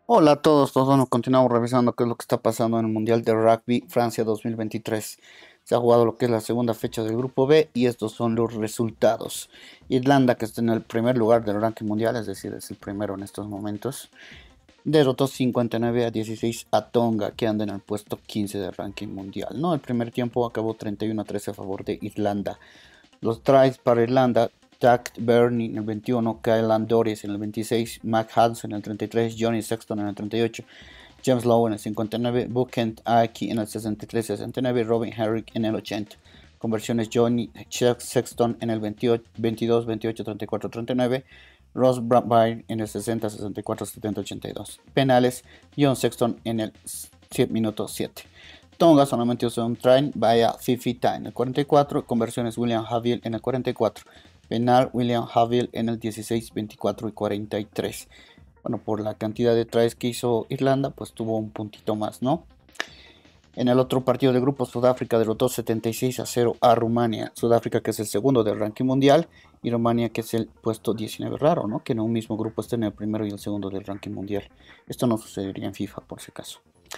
Hola a todos, bueno, continuamos revisando qué es lo que está pasando en el Mundial de Rugby Francia 2023. Se ha jugado lo que es la segunda fecha del grupo B y estos son los resultados. Irlanda, que está en el primer lugar del ranking mundial, es decir, es el primero en estos momentos, derrotó 59-16 a Tonga, que anda en el puesto 15 del ranking mundial. ¿No? El primer tiempo acabó 31-13 a favor de Irlanda. Los tries para Irlanda: Tact Bernie en el 21, Kyle Doris en el 26, Mac Hansen en el 33, Johnny Sexton en el 38, James Lowe en el 59, Bookend Aki en el 63-69, Robin Herrick en el 80. Conversiones: Johnny Sexton en el 28, 22, 28, 34, 39, Ross Byrne en el 60, 64, 70, 82. Penales: John Sexton en el minuto 7. Tonga solamente usó un try vaya Fifita en el 44, conversiones William Javier en el 44, penal William Javier en el 16, 24 y 43. Bueno, por la cantidad de tries que hizo Irlanda, pues tuvo un puntito más, ¿no? En el otro partido de grupo, Sudáfrica derrotó 76-0 a Rumania. Sudáfrica, que es el segundo del ranking mundial, y Rumania, que es el puesto 19. Raro, ¿no? Que en un mismo grupo estén el primero y el segundo del ranking mundial. Esto no sucedería en FIFA, por si acaso.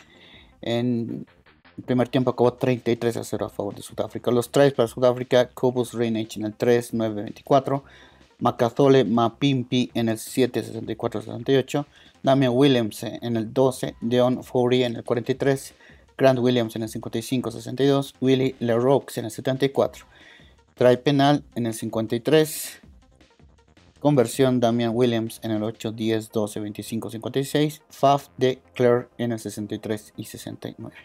En el primer tiempo acabó 33-0 a favor de Sudáfrica. Los tries para Sudáfrica: Cobus Reinach en el 3, 9-24, Makazole Mapimpi en el 7, 64-68, Damian Williams en el 12, Deon Fourie en el 43, Grant Williams en el 55-62, Willie Leroux en el 74. Try penal en el 53. Conversión: Damian Williams en el 8, 10, 12, 25, 56. Faf de Claire en el 63 y 69.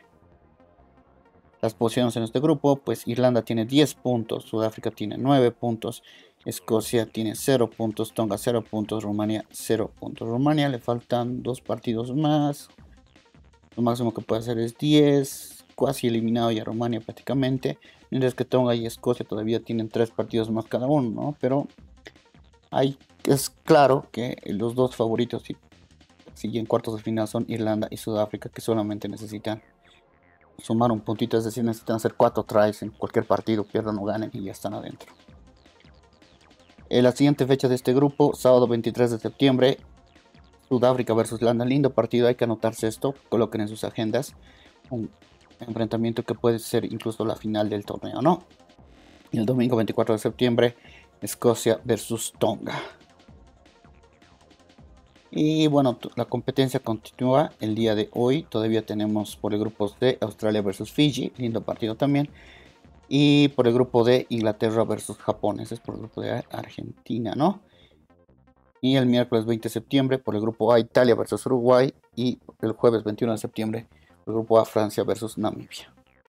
Las posiciones en este grupo, pues Irlanda tiene 10 puntos, Sudáfrica tiene 9 puntos, Escocia tiene 0 puntos, Tonga 0 puntos, Rumania 0 puntos. Rumania le faltan 2 partidos más, lo máximo que puede hacer es 10, casi eliminado ya Rumania prácticamente, mientras que Tonga y Escocia todavía tienen 3 partidos más cada uno, ¿no? Pero es claro que los dos favoritos si siguen cuartos de final son Irlanda y Sudáfrica, que solamente necesitan sumar un puntito, es decir, necesitan hacer 4 tries en cualquier partido, pierdan o ganen y ya están adentro. La siguiente fecha de este grupo, sábado 23 de septiembre, Sudáfrica versus Irlanda. Lindo partido, hay que anotarse esto, coloquen en sus agendas. Un enfrentamiento que puede ser incluso la final del torneo, ¿no? Y el domingo 24 de septiembre, Escocia versus Tonga. Y bueno, la competencia continúa el día de hoy. Todavía tenemos por el grupo de Australia versus Fiji, lindo partido también. Y por el grupo de Inglaterra versus Japón, ese es por el grupo de Argentina, ¿no? Y el miércoles 20 de septiembre por el grupo A, Italia versus Uruguay. Y el jueves 21 de septiembre por el grupo A, Francia versus Namibia.